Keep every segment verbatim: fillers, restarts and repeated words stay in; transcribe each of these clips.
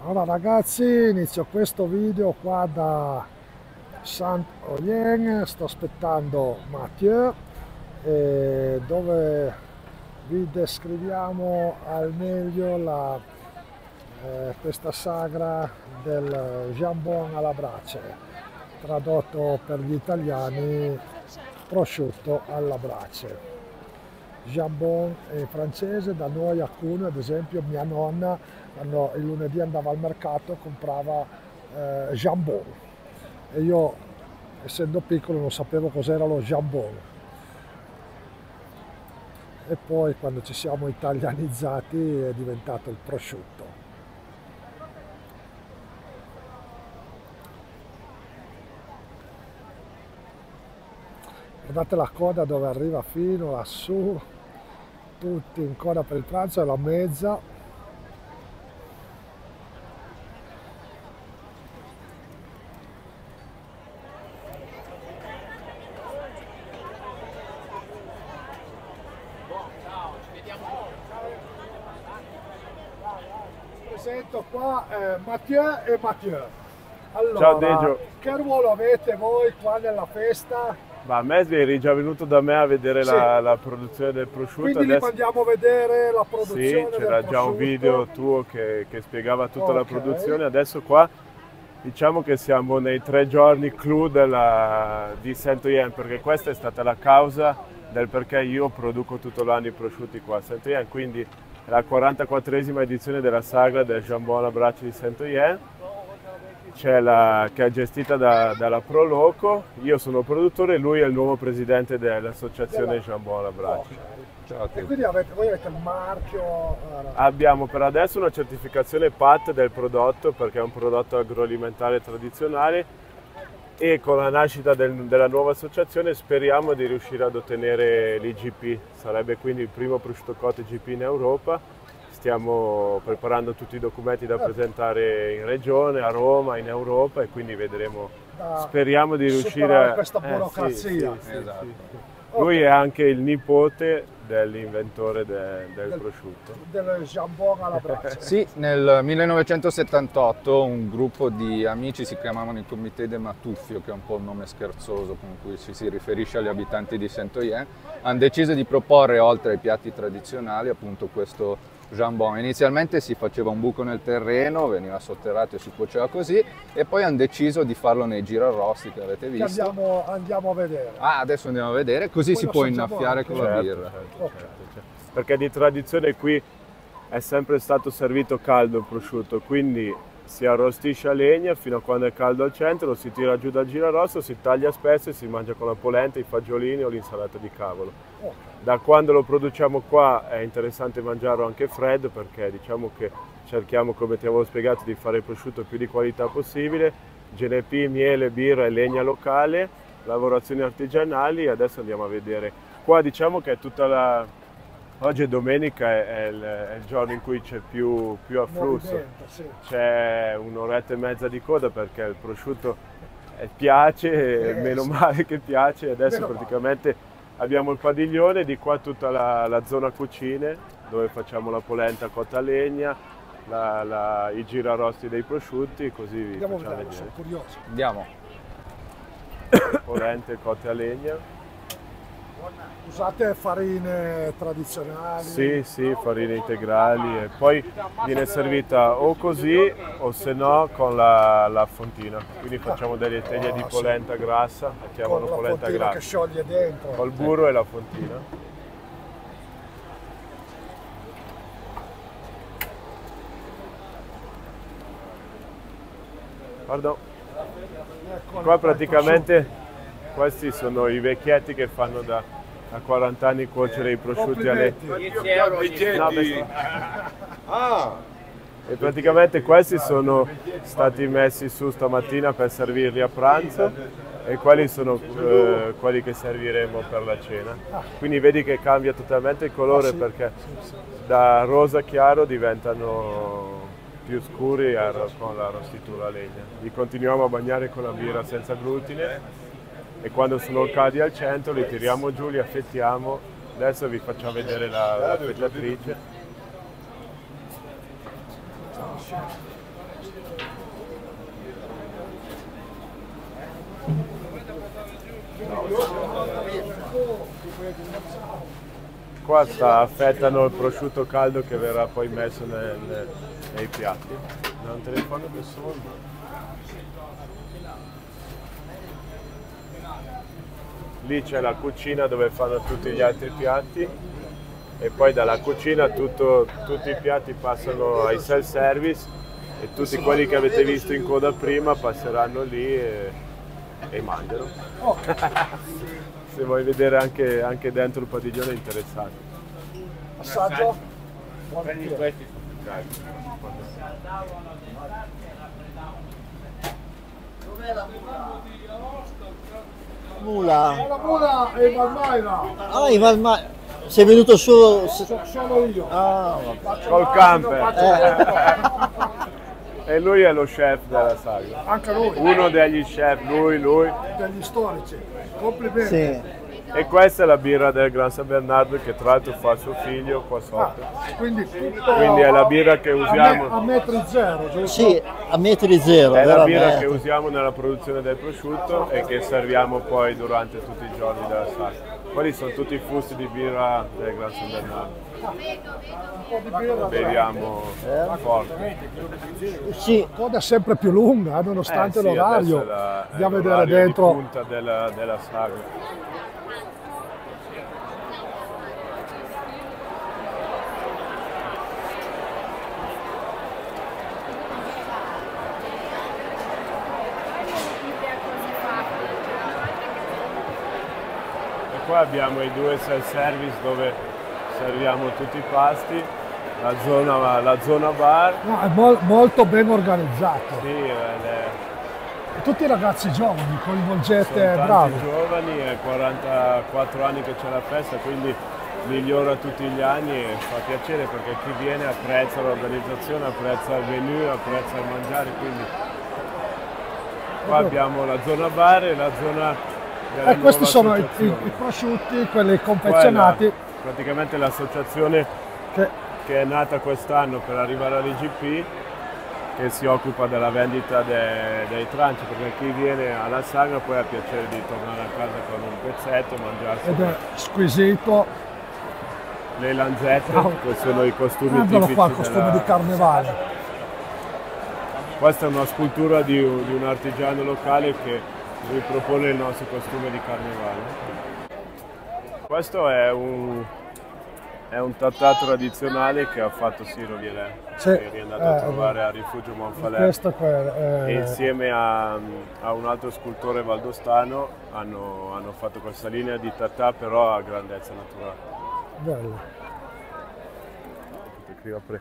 Allora ragazzi, inizio questo video qua da Saint-Oyen, sto aspettando Mathieu, eh, dove vi descriviamo al meglio la, eh, questa sagra del jambon alla brace, tradotto per gli italiani prosciutto alla brace. Jambon in francese, da noi a Cuneo ad esempio mia nonna quando il lunedì andava al mercato comprava eh, jambon e io essendo piccolo non sapevo cos'era lo jambon e poi quando ci siamo italianizzati è diventato il prosciutto. Guardate la coda dove arriva fino lassù, tutti in coda per il pranzo, è la mezza. Presento qua eh, Mathieu e Mathieu. Allora, ciao Deggio. Che ruolo avete voi qua nella festa? Ma a me eri già venuto da me a vedere sì. la, la produzione del prosciutto. Quindi adesso... andiamo a vedere la produzione sì, del c'era già un video tuo che, che spiegava tutta okay. la produzione. Adesso qua diciamo che siamo nei tre giorni clou della, di Saint-Oyen, perché questa è stata la causa del perché io produco tutto l'anno i prosciutti qua a Saint-Oyen, quindi è la quarantaquattresima edizione della sagra del jambon alla brace di Saint-Oyen. C'è la, che è gestita da, dalla Proloco, io sono produttore e lui è il nuovo presidente dell'associazione Jambon alla brace. Ciao a te. E quindi avete, voi avete il marchio? Abbiamo per adesso una certificazione P A T del prodotto perché è un prodotto agroalimentare tradizionale e con la nascita del, della nuova associazione speriamo di riuscire ad ottenere l'I G P, sarebbe quindi il primo prosciutto cotto I G P in Europa. Stiamo preparando tutti i documenti da presentare in regione, a Roma, in Europa e quindi vedremo, da speriamo di riuscire a questa burocrazia. Eh, sì, sì, esatto. sì, sì. Okay. Lui è anche il nipote dell'inventore de, del, del prosciutto. Del jambon alla brace. Sì, nel millenovecentosettantotto un gruppo di amici, si chiamavano il Comité de Matuffio, che è un po' il nome scherzoso con cui ci si riferisce agli abitanti di Saint-Oyen, hanno deciso di proporre oltre ai piatti tradizionali appunto questo jambon. Inizialmente si faceva un buco nel terreno, veniva sotterrato e si cuoceva così e poi hanno deciso di farlo nei girarrosti che avete visto. Che andiamo, andiamo a vedere. Ah, adesso andiamo a vedere, così poi si può innaffiare con certo, la birra. Certo, okay. certo, certo. Perché di tradizione qui è sempre stato servito caldo il prosciutto, quindi si arrostisce a legna fino a quando è caldo al centro, lo si tira giù dal girarosto, si taglia spesso e si mangia con la polenta, i fagiolini o l'insalata di cavolo. Okay. Da quando lo produciamo qua è interessante mangiarlo anche freddo perché diciamo che cerchiamo, come ti avevo spiegato, di fare il prosciutto più di qualità possibile, G N P, miele, birra e legna locale, lavorazioni artigianali e adesso andiamo a vedere. Qua diciamo che è tutta la... Oggi è domenica, è, è, il, è il giorno in cui c'è più, più afflusso, sì. C'è un'oretta e mezza di coda perché il prosciutto è, piace, eh, meno sì. male che piace, adesso meno praticamente male. Abbiamo il padiglione, di qua tutta la, la zona cucine dove facciamo la polenta cotta a legna, la, la, i girarosti dei prosciutti, così vi Andiamo facciamo vedere, vedere. Sono curioso. Andiamo. Polente cotte a legna. Usate farine tradizionali? Sì, sì, farine integrali e poi viene servita o così o se no con la, la fontina. Quindi facciamo delle teglie oh, di polenta sì. grassa, la chiamano con polenta la grassa. Che scioglie dentro. Col burro e la fontina. Pardon. Qua praticamente questi sono i vecchietti che fanno da a quaranta anni cuocere i prosciutti alle... No, ah. E praticamente questi sono stati messi su stamattina per servirli a pranzo e quelli sono eh, quelli che serviremo per la cena. Quindi vedi che cambia totalmente il colore perché da rosa chiaro diventano più scuri con la rostitura a legna. Li continuiamo a bagnare con la birra senza glutine e quando sono caldi al centro li tiriamo giù, li affettiamo. Adesso vi facciamo vedere la, la affettatrice. Qua sta, affettano il prosciutto caldo che verrà poi messo nel, nel, nei piatti. Non telefono che sono. Lì c'è la cucina dove fanno tutti gli altri piatti e poi dalla cucina tutto, tutti i piatti passano ai self-service e tutti quelli che avete visto in coda prima passeranno lì e, e mangiano. Oh. Se vuoi vedere anche, anche dentro il padiglione è interessante. Assaggio? Prendi questi. Mula. La mula è in Valmaira. Ah, in Valmaira. Sei venuto solo... Solo io. Ah, Col camper. Eh. E lui è lo chef della sagra. Anche lui. Uno degli chef, lui, lui. Degli storici. Complimenti. sì. E questa è la birra del Gran San Bernardo che tra l'altro fa suo figlio qua sotto. Ah, quindi, tutto Quindi è la birra che usiamo. a, me, a metri zero, giusto? Sì, a metri zero. È la birra veramente. che usiamo nella produzione del prosciutto e che serviamo poi durante tutti i giorni della sagra. Quelli sono tutti i fusti di birra del Gran San Bernardo. Un po' di birra. Beviamo forte. Sì, Coda sempre più lunga, nonostante Eh sì, l'orario. adesso è la- è Andiamo a vedere l'orario di dentro. punta della, della sagra. Qua abbiamo i due self-service dove serviamo tutti i pasti, la zona, la zona bar. No, è mol- molto ben organizzato. Sì, ed è- E tutti i ragazzi giovani, coinvolgete, sono tanti bravi. giovani, è quarantaquattro anni che c'è la festa, quindi migliora tutti gli anni e fa piacere perché chi viene apprezza l'organizzazione, apprezza il menù, apprezza il mangiare, quindi qua abbiamo la zona bar e la zona della E questi nuova sono i, i- associazione. i prosciutti, quelli Qua è la- confezionati. praticamente l'associazione Che, che è nata quest'anno per arrivare all'I G P, che si occupa della vendita de- dei tranci, perché chi viene alla sagra poi ha piacere di tornare a casa con un pezzetto, mangiarsi ed è squisito. le lanzette, Bravo. che sono i costumi Guardalo tipici qua, il costume della- di carnevale. Questa è una scultura di un, di un artigiano locale che ripropone il nostro costume di carnevale. Questo è un, è un tatà tradizionale che ha fatto Siro Violè, Sì, che è andato a eh, trovare a Rifugio Monfalè. Questo qua è, E insieme a, a un altro scultore valdostano hanno, hanno fatto questa linea di tatà però a grandezza naturale. bello. Qui apre.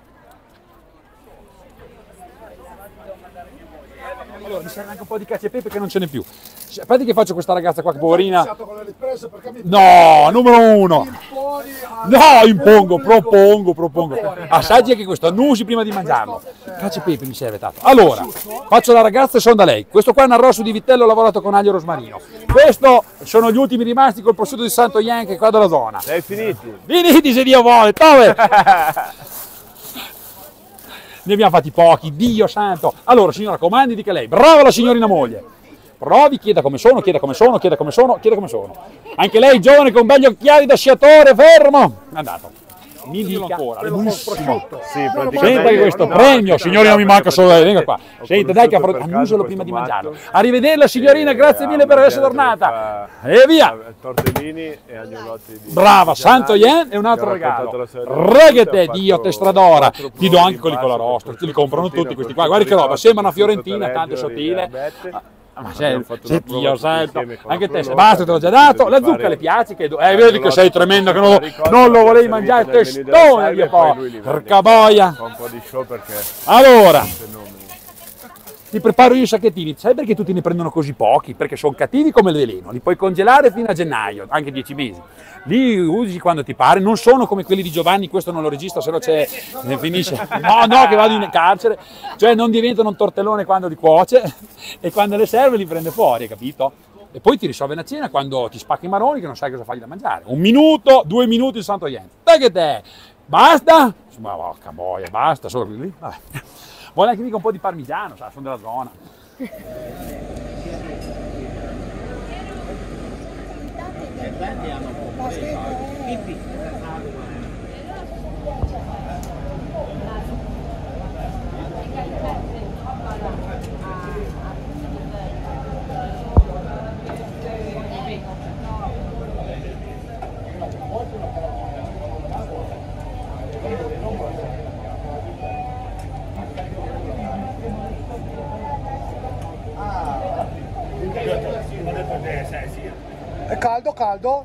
Allora, mi serve anche un po' di cacio e pepe che non ce n'è più. A parte che faccio questa ragazza qua, che poverina. Con le riprese perché mi No, numero uno. imponi a- No, impongo, propongo, propongo. Assaggi anche questo, annusi prima di mangiarlo. Cacio e pepe mi serve tanto. Allora, faccio la ragazza e sono da lei. Questo qua è un arrosto di vitello lavorato con aglio e rosmarino. Questo sono gli ultimi rimasti col prosciutto di Santo Yen che è qua della zona. Sei finiti? Venite se Dio vuole, dove? Ne abbiamo fatti pochi, Dio santo. Allora, signora, comandi, dica lei. Brava la signorina moglie. Provi, chieda come sono, chieda come sono, chieda come sono, chieda come sono. Anche lei, giovane, con begli occhiali da sciatore, fermo. Andato. Mi dica ancora, è buonissimo. Sì, Senta che questo no, premio, no, signori, non mi no, manca solo lei, venga qua. ho Senta, dai che conosciuto per caso annusalo prima questo di mangiarlo. matto. Arrivederla, signorina, E grazie mille ha per essere mangiato tornata. fa- E via. fa Tortellini e agnolotti di Brava, di Santo Gianni, Yen e un altro che ha raccontato regalo. la storia del Reghete, prosciutto, ha Dio, fatto te stradora. quattro Ti do prove anche di quelli con la pasta, rosta, te li prosciutto comprano frontino, tutti questi qua. prosciutto Guarda che roba, ricotta, sembra una prosciutto fiorentina, tanto Taleggio, sottile. Rigabette. Ma Abbiamo sei, fatto sei una prova Dio tutti santo, insieme con la anche te, se prolota, basta te l'ho già abbiamo dato, deciso la di zucca fare le piace, che eh, la vedi che ricotta sei con tremendo, che la non lo, ricotta, non lo l'abbiamo volevi servita mangiare, nel menù della testone, sagra via e poi poi, lui li porca vende. boia. Fa un po' di show perché Allora, fenomeni. ti preparo io i sacchettini, sai perché tutti ne prendono così pochi? Perché sono cattivi come il veleno, li puoi congelare fino a gennaio, anche dieci mesi. Li usi quando ti pare, non sono come quelli di Giovanni, questo non lo registro, se no c'è, ne finisce. No, no, che vado in carcere, cioè non diventano un tortellone quando li cuoce e quando le serve li prende fuori, hai capito? E poi ti risolve una cena quando ti spacchi i maroni che non sai cosa fargli da mangiare. Un minuto, due minuti il Santo Yen. Dai che te, basta? Ma porca boia, basta, solo lì. Vabbè. Vuole anche mica un po' di parmigiano, sa, sono della zona. È caldo, caldo?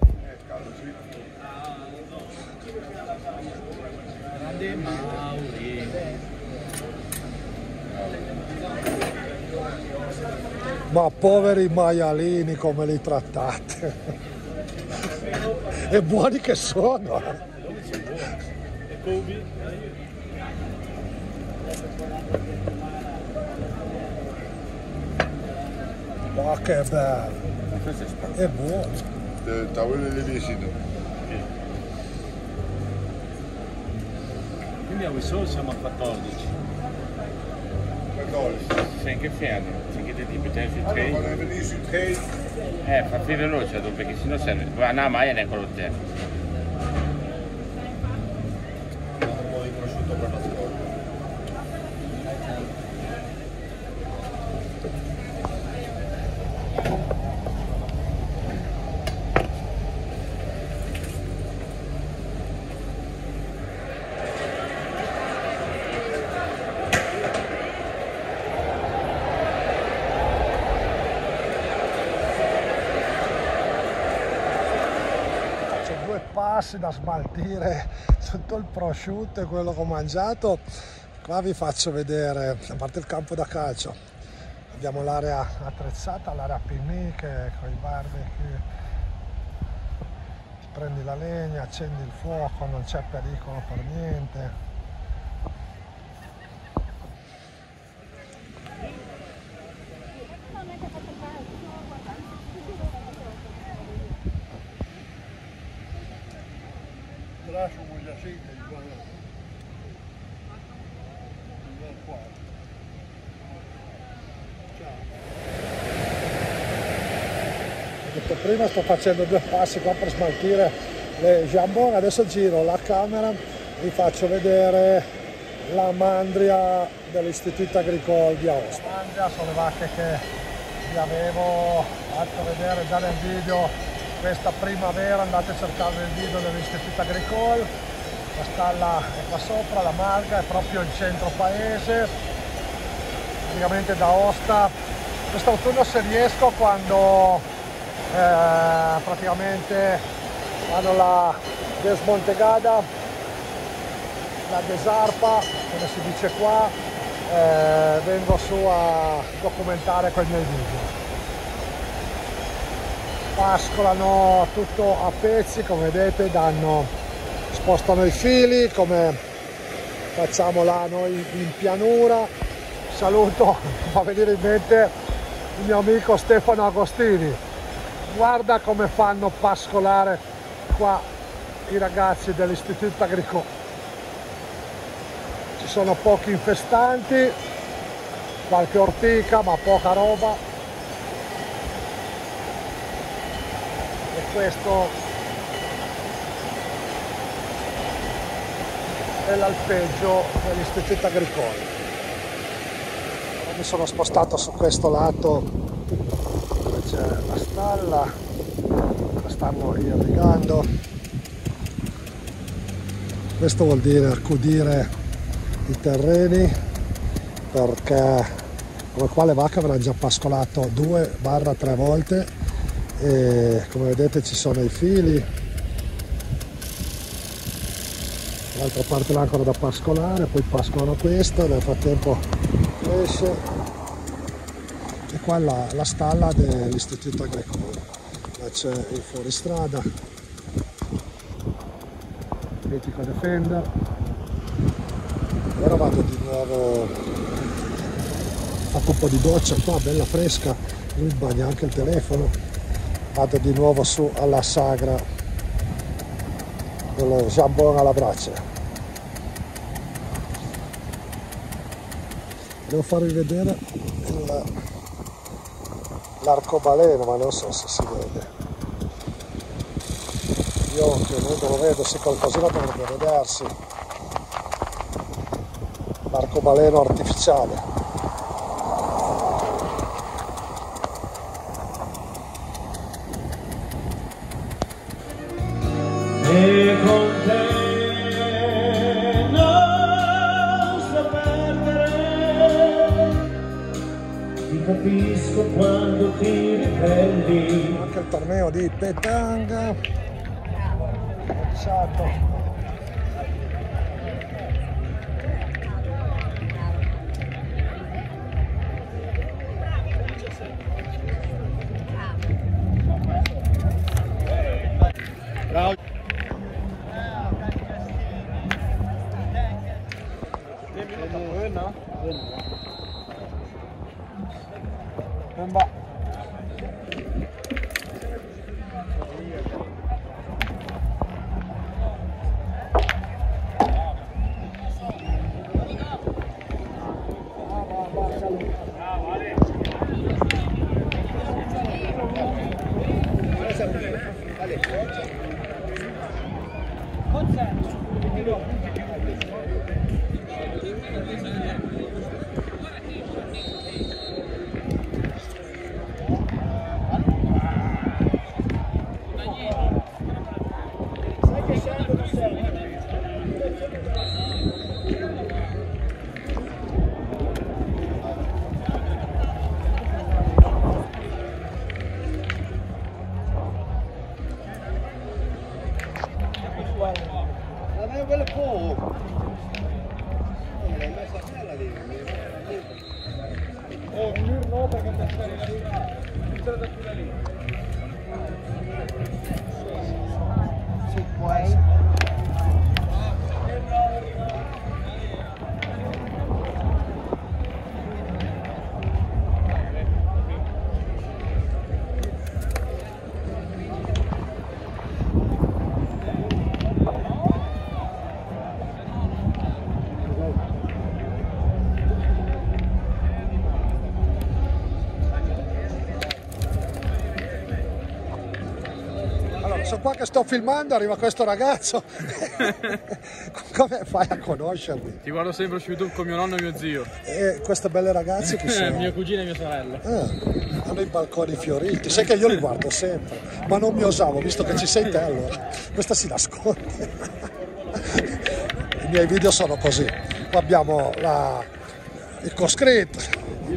Grande Mauri. Ma poveri maialini come li trattate. E buoni che sono. Ma che bello. È buono. De tavole le visite. Quindi a Wissol siamo a quattordici. quattordici. Zijn che fermi, perché ti metti sui tre. Gewoon even niet zo'n geen. Eh, fa più veloce dopo, perché sennò serve. Poi no, ma è quello te. Un po' di prosciutto per la seconda. Passi da smaltire tutto il prosciutto e quello che ho mangiato. Qua vi faccio vedere, a parte il campo da calcio, abbiamo l'area attrezzata, l'area picnic con i barbecue, prendi la legna, accendi il fuoco, non c'è pericolo per niente. Lascio un giacente di qua. Qua. Ciao. Ho detto prima, sto facendo due passi qua per smaltire le jambon, adesso giro la camera, vi faccio vedere la mandria dell'Istituto Agricole di Aosta. La mandria sono le vacche che vi avevo fatto vedere già nel video questa primavera, andate a cercare il video dell'Istituto Agricole, la stalla è qua sopra, la Marga è proprio in centro paese, praticamente da Aosta. Quest'autunno se riesco, quando eh, praticamente fanno la desmontegada, la desarpa, come si dice qua, eh, vengo su a documentare con i miei video. Pascolano tutto a pezzi, come vedete, danno, spostano i fili come facciamo là noi in pianura. Saluto, mi fa venire in mente il mio amico Stefano Agostini, guarda come fanno pascolare qua i ragazzi dell'Istituto Agricole. Ci sono pochi infestanti, qualche ortica ma poca roba. Questo è l'alpeggio dell'Istituto Agricole. Mi sono spostato su questo lato dove c'è la stalla, la stanno irrigando. Questo vuol dire accudire i terreni, perché come qua le vacche avranno già pascolato due barra tre volte. E come vedete ci sono i fili, l'altra parte là ancora da pascolare, poi pascolano questo, nel frattempo cresce. E qua è la, la stalla dell'Istituto Agricole, là c'è il fuoristrada, mitico Defender. Ora vado di nuovo, faccio un po' di doccia qua, bella fresca, lui bagna anche il telefono. Vado di nuovo su alla sagra dello jambon alla brace. Devo farvi vedere l'arcobaleno, ma non so se si vede. meglio, che lui non lo vedo, se qualcosina dovrebbe vedersi. L'arcobaleno artificiale. E con te non so perdere, ti capisco quando ti ribelli. Anche il torneo di petanca cominciato. Sono qua che sto filmando, arriva questo ragazzo. Come fai a conoscermi? Ti guardo sempre su YouTube con mio nonno e mio zio. E queste belle ragazze chi sono? Mio cugino e mia sorella. Ah, hanno i balconi fioriti. Sai che io li guardo sempre, ma non mi osavo, visto che ci sei te allora. Questa si nasconde. I miei video sono così. Qua abbiamo la... il coscritto.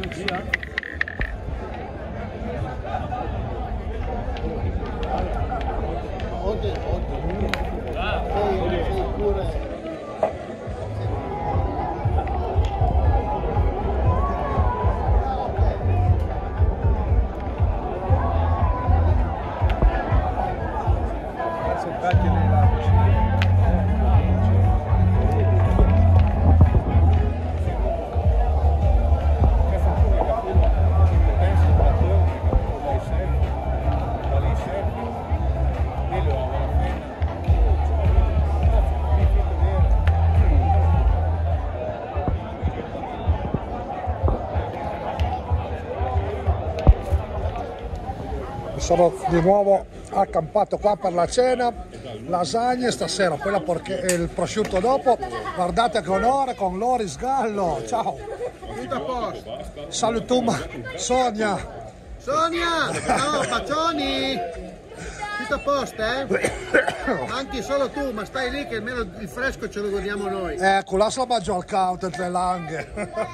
Sono di nuovo accampato qua per la cena, lasagne stasera, poi la porche- il prosciutto dopo. Guardate che onore con Loris Gallo, ciao! Tutto a posto. Salutum Sonia! Sonia! No, bacioni! Tutto a posto, eh? Manchi solo tu, ma stai lì che almeno il fresco ce lo godiamo noi. Ecco, lascia la maggior al count entre langhe.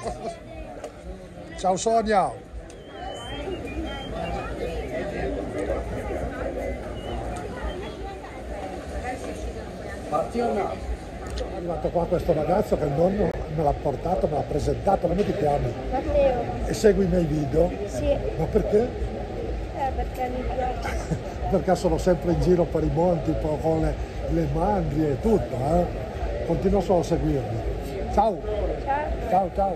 Ciao Sonia! È arrivato qua questo ragazzo che il nonno me l'ha portato, me l'ha presentato. Come ti chiami? Matteo. E segui i miei video? Sì. Ma perché? Eh, perché mi piace. Perché sono sempre in giro per i monti, un po' con le, le mandrie e tutto, eh? Continuo solo a seguirmi. Ciao! Ciao! Ciao, ciao!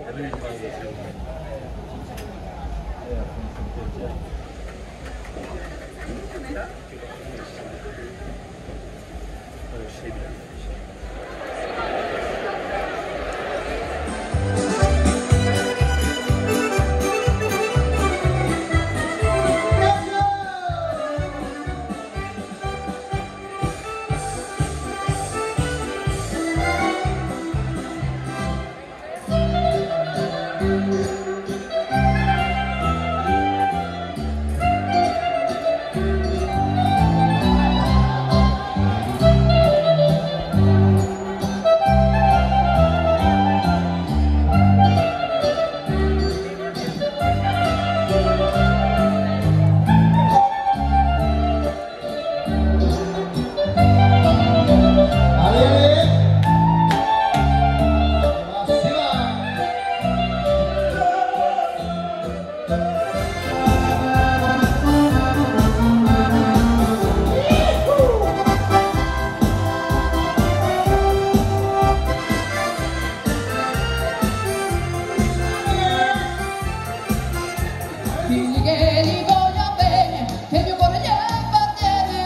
Digli che li voglio bene, che il mio cuore gli appartiene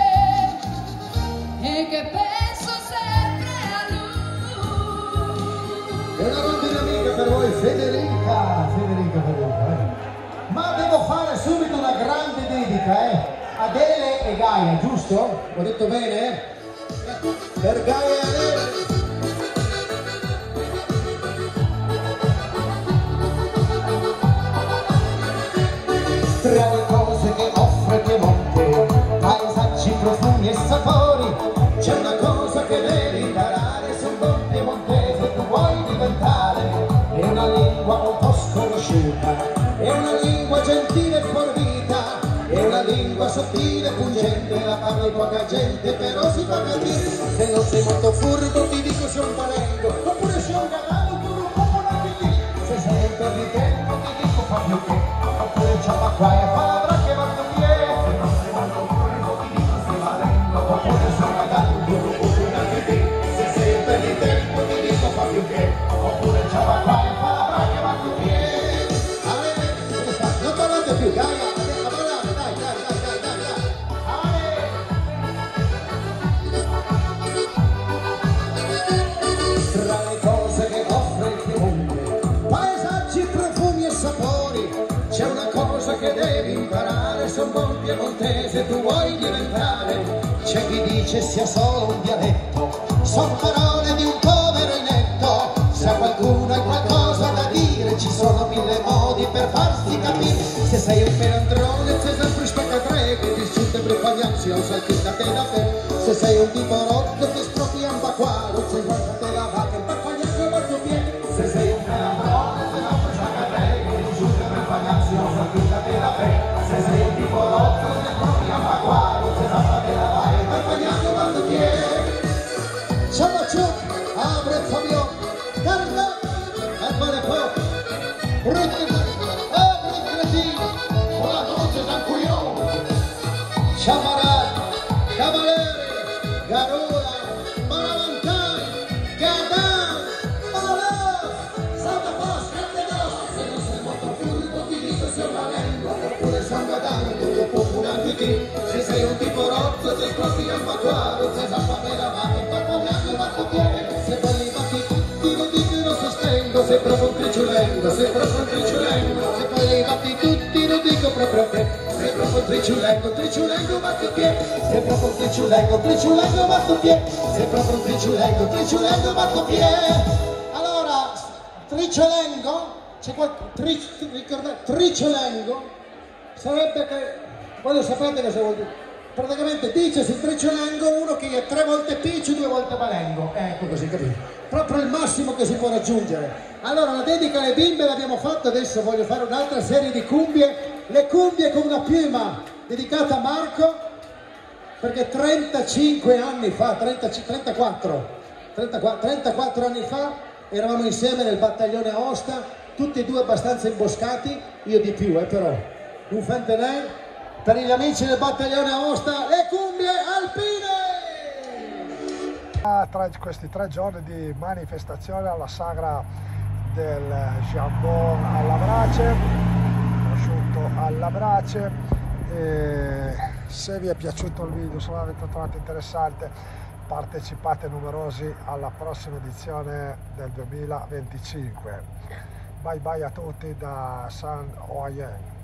e che penso sempre a lui. E una rondine amica per voi, Federica, Federica, Federica, eh. Ma devo fare subito una grande dedica, eh, Adele e Gaia, giusto? Ho detto bene, eh? Per Gaia e Adele. Tra le cose che offre Piemonte, paesaggi, profumi e sapori, c'è una cosa che devi imparare, se un buon piemontese tu vuoi diventare. È una lingua un po' sconosciuta, è una lingua gentile e forbita, è una lingua sottile e pungente, la parla poca gente, però si fa capire. Se non sei molto furbo ti dico sei un palengo, oppure sei un canale, tu non puoi anche lì. Se sei un perditempo ti dico fa più che, oppure c'è ma qua e fa la bracca e va tu piede. Se non sei molto furbo ti dico sei valendo, oppure sei un canale, tu non puoi anche lì. Se sei un perditempo ti dico fa più che, oppure c'è ma qua e fa la bracca e va tu piede. Non parlate più, dai, dai, dai, dai, dai, dai, dai. Tra le cose che offre il Piemonte, paesaggi, profumi e sapori, c'è una cosa che devi imparare, se un buon piemontese tu vuoi diventare. C'è chi dice sia solo un dialetto, son parole di un povero inetto. Se a qualcuno hai qualcosa da dire, ci sono mille modi per farsi capire. Se sei un pelandrone, c'è sempre spacca tre, che ti sciutte per pagliarsi, non sai che da te da te. Se sei un tipo rotto, ti spropri un baquaro, c'è guarda te la vaca, per pagliarsi al tuo piede. Se sei un pelandrone, c'è sempre spacca tre, che ti sciutte per pagliarsi, non sai che da te da te. Se sei un tipo rotto, ti spropri un baquaro, c'è guarda te la vaca, per pagliarsi al tuo piede. Ciao ciao, apre Fabio, carica, e fare poco. Sciamarà, Cavaliere, Garola, Maravantani, Gadan, Malaf, Santa Paz, Candedos. Se non sei molto furbo ti dico sei un valendo, oppure sei un gadano, tu lo puoi pure anche te. Se sei un tipo rozzo, sei proprio un bacquaro, sei zappa per la mano, un papponato, un battopiede. Se parli batti tutti, non dico non sostengo, sei proprio un triciulengo, sei proprio un triciulengo. Se parli batti tutti, non dico proprio a te. Sei proprio triciulengo, triciulengo, battopiede. Sei proprio triciulengo, triciulengo, battopiede. Sei proprio triciulengo, triciulengo, battopiede. Allora, triciulengo, c'è qualche, tri, ricordate, triciulengo, sarebbe che, voi lo sapete cosa vuol dire? Praticamente dicesi triciulengo uno che è tre volte piccio, due volte malengo. Ecco così, capito? Proprio il massimo che si può raggiungere. Allora, la dedica alle bimbe l'abbiamo fatta, adesso voglio fare un'altra serie di cumbie. Le cumbie con una piuma dedicata a Marco, perché trentacinque anni fa, trentaquattro, trentaquattro, trentaquattro anni fa eravamo insieme nel battaglione Aosta, tutti e due abbastanza imboscati, io di più, eh, però. Un fentenè per gli amici del battaglione Aosta, le cumbie alpine! Tra questi tre giorni di manifestazione alla sagra del Jambon alla brace, prosciutto alla brace. E se vi è piaciuto il video, se l'avete trovato interessante, partecipate numerosi alla prossima edizione del duemilaventicinque. Bye bye a tutti da San Oyen.